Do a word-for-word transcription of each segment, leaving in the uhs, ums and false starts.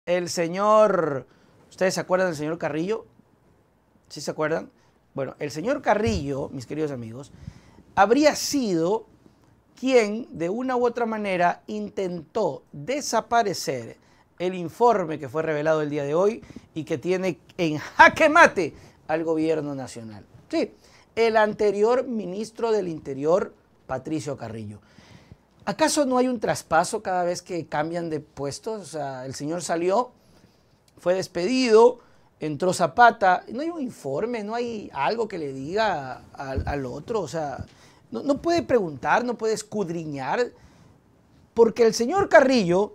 El señor, ¿ustedes se acuerdan del señor Carrillo? ¿Sí se acuerdan? Bueno, el señor Carrillo, mis queridos amigos, habría sido quien de una u otra manera intentó desaparecer el informe que fue revelado el día de hoy y que tiene en jaque mate al gobierno nacional. Sí, el anterior ministro del Interior, Patricio Carrillo. ¿Acaso no hay un traspaso cada vez que cambian de puestos? O sea, el señor salió, fue despedido, entró Zapata, no hay un informe, no hay algo que le diga al, al otro, o sea, no, no puede preguntar, no puede escudriñar, porque el señor Carrillo,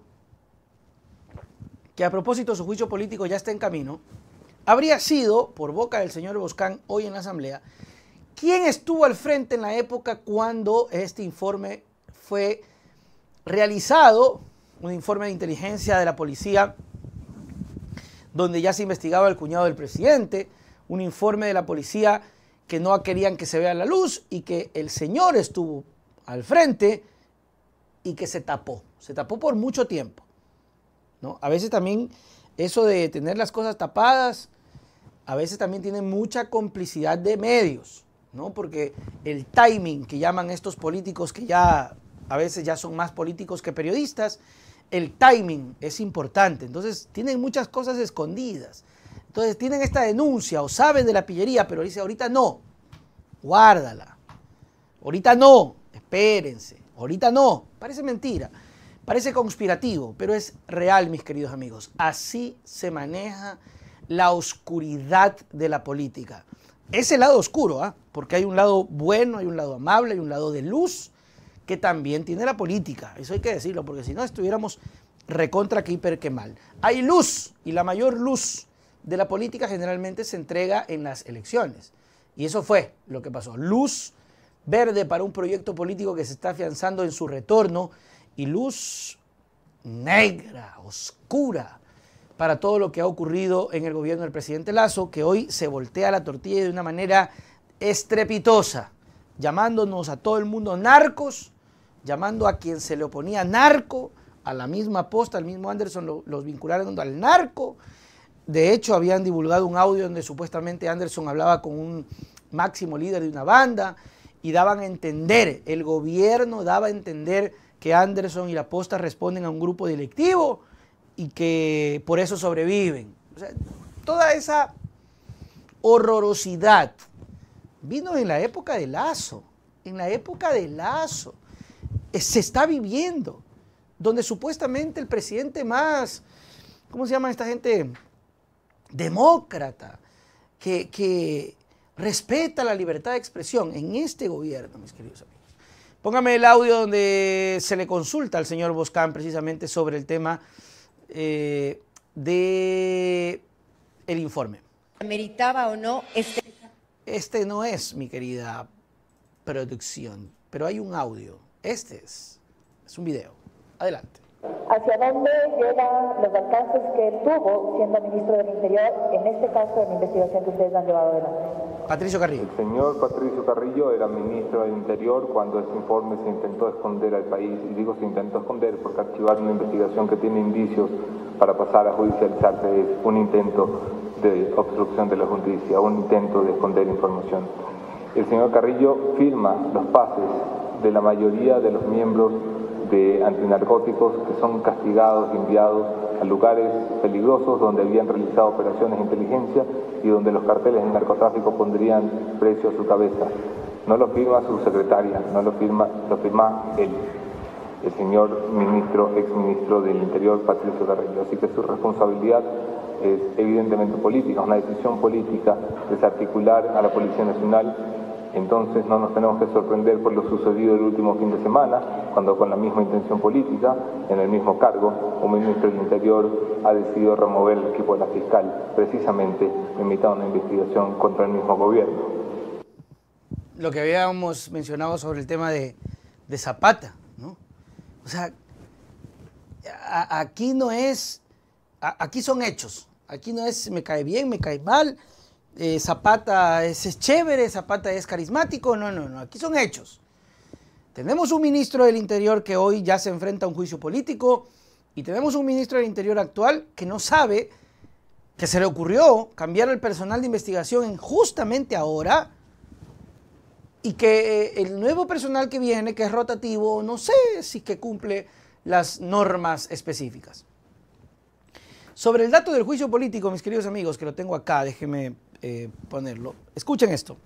que a propósito su juicio político ya está en camino, habría sido, por boca del señor Boscán hoy en la Asamblea, quien estuvo al frente en la época cuando este informe fue realizado, un informe de inteligencia de la policía, donde ya se investigaba el cuñado del presidente, un informe de la policía que no querían que se vea la luz y que el señor estuvo al frente y que se tapó, se tapó por mucho tiempo, ¿no? A veces también eso de tener las cosas tapadas, a veces también tiene mucha complicidad de medios, ¿no? Porque el timing que llaman estos políticos que ya a veces ya son más políticos que periodistas, el timing es importante, entonces tienen muchas cosas escondidas, entonces tienen esta denuncia o saben de la pillería, pero dice ahorita no, guárdala, ahorita no, espérense, ahorita no, parece mentira, parece conspirativo, pero es real, mis queridos amigos, así se maneja la oscuridad de la política. Es el lado oscuro, ¿eh? Porque hay un lado bueno, hay un lado amable, hay un lado de luz, que también tiene la política, eso hay que decirlo, porque si no estuviéramos recontra que hiper que mal. Hay luz, y la mayor luz de la política generalmente se entrega en las elecciones, y eso fue lo que pasó. Luz verde para un proyecto político que se está afianzando en su retorno, y luz negra, oscura, para todo lo que ha ocurrido en el gobierno del presidente Lasso, que hoy se voltea la tortilla de una manera estrepitosa, llamándonos a todo el mundo narcos, llamando a quien se le oponía narco, a la misma Posta, al mismo Anderson, lo, los vincularon al narco. De hecho, habían divulgado un audio donde supuestamente Anderson hablaba con un máximo líder de una banda y daban a entender, el gobierno daba a entender que Anderson y la Posta responden a un grupo delictivo y que por eso sobreviven. O sea, toda esa horrorosidad vino en la época de Lasso, en la época de Lasso. Se está viviendo, donde supuestamente el presidente más, ¿cómo se llama esta gente? Demócrata, que, que respeta la libertad de expresión en este gobierno, mis queridos amigos. Póngame el audio donde se le consulta al señor Boscán precisamente sobre el tema eh, de el informe. ¿Ameritaba o no este? Este no es, mi querida producción, pero hay un audio. Este es, es un video. Adelante. ¿Hacia dónde llevan los alcances que él tuvo siendo ministro del Interior, en este caso de la investigación que ustedes han llevado adelante? Patricio Carrillo. El señor Patricio Carrillo era ministro del Interior cuando este informe se intentó esconder al país, y digo se intentó esconder porque archivar una investigación que tiene indicios para pasar a judicializarse es un intento de obstrucción de la justicia, un intento de esconder información. El señor Carrillo firma los pases de la mayoría de los miembros de antinarcóticos que son castigados y enviados a lugares peligrosos donde habían realizado operaciones de inteligencia y donde los carteles de narcotráfico pondrían precio a su cabeza. No lo firma su secretaria, no lo firma, lo firma él, el señor ministro, exministro del Interior, Patricio Carrillo. Así que su responsabilidad es evidentemente política, es una decisión política desarticular a la Policía Nacional. Entonces no nos tenemos que sorprender por lo sucedido el último fin de semana, cuando con la misma intención política, en el mismo cargo, un ministro del Interior ha decidido remover el equipo de la fiscal, precisamente limitado a una investigación contra el mismo gobierno. Lo que habíamos mencionado sobre el tema de, de Zapata, ¿no? O sea, a, aquí no es, a, aquí son hechos, aquí no es me cae bien, me cae mal, Eh, Zapata es, es chévere, Zapata es carismático, no, no, no, aquí son hechos. Tenemos un ministro del Interior que hoy ya se enfrenta a un juicio político Y tenemos un ministro del Interior actual que no sabe que se le ocurrió cambiar el personal de investigación en justamente ahora, y que el nuevo personal que viene, que es rotativo, no sé si que cumple las normas específicas. Sobre el dato del juicio político, mis queridos amigos, que lo tengo acá, déjenme eh, ponerlo. Escuchen esto.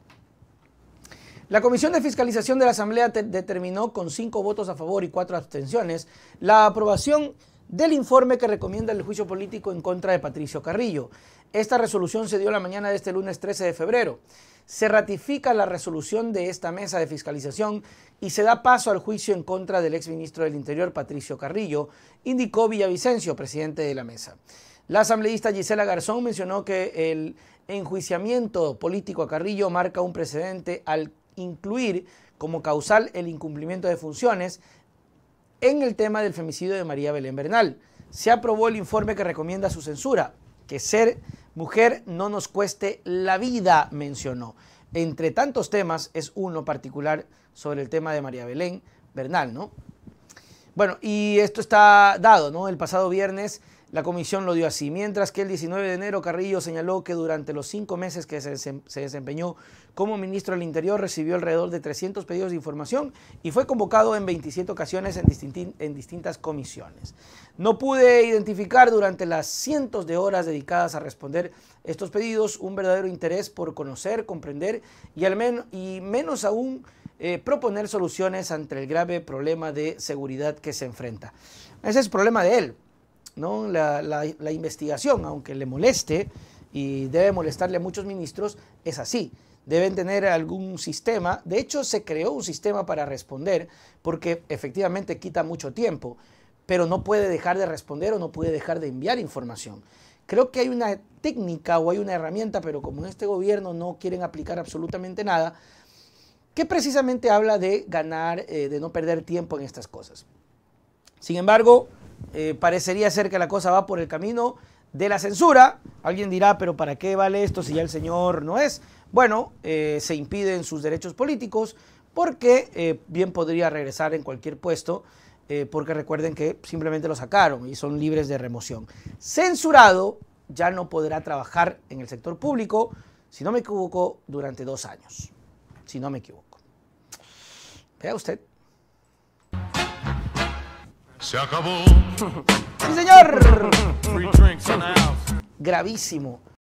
La Comisión de Fiscalización de la Asamblea determinó con cinco votos a favor y cuatro abstenciones la aprobación del informe que recomienda el juicio político en contra de Patricio Carrillo. Esta resolución se dio la mañana de este lunes trece de febrero. Se ratifica la resolución de esta mesa de fiscalización y se da paso al juicio en contra del exministro del Interior, Patricio Carrillo, indicó Villavicencio, presidente de la mesa. La asambleísta Gisela Garzón mencionó que el enjuiciamiento político a Carrillo marca un precedente al incluir como causal el incumplimiento de funciones en el tema del femicidio de María Belén Bernal. Se aprobó el informe que recomienda su censura, que ser mujer no nos cueste la vida, mencionó. Entre tantos temas es uno particular sobre el tema de María Belén Bernal, ¿no? Bueno, y esto está dado, ¿no? El pasado viernes la comisión lo dio así, mientras que el diecinueve de enero Carrillo señaló que durante los cinco meses que se, se desempeñó como ministro del Interior recibió alrededor de trescientos pedidos de información y fue convocado en veintisiete ocasiones en, distinti, en distintas comisiones. No pude identificar durante las cientos de horas dedicadas a responder estos pedidos un verdadero interés por conocer, comprender y, al men y menos aún eh, proponer soluciones ante el grave problema de seguridad que se enfrenta. Ese es el problema de él, ¿no? La, la, la investigación, aunque le moleste y debe molestarle a muchos ministros, es así. Deben tener algún sistema. De hecho, se creó un sistema para responder porque efectivamente quita mucho tiempo, pero no puede dejar de responder o no puede dejar de enviar información. Creo que hay una técnica o hay una herramienta, pero como en este gobierno no quieren aplicar absolutamente nada, que precisamente habla de ganar, eh, de no perder tiempo en estas cosas. Sin embargo, eh, parecería ser que la cosa va por el camino de la censura. Alguien dirá, pero ¿para qué vale esto si ya el señor no es? Bueno, eh, se impiden sus derechos políticos porque eh, bien podría regresar en cualquier puesto, eh, porque recuerden que simplemente lo sacaron y son libres de remoción. Censurado, ya no podrá trabajar en el sector público, si no me equivoco, durante dos años. Si no me equivoco. Vea usted. Se acabó. ¡Sí, señor! Gravísimo.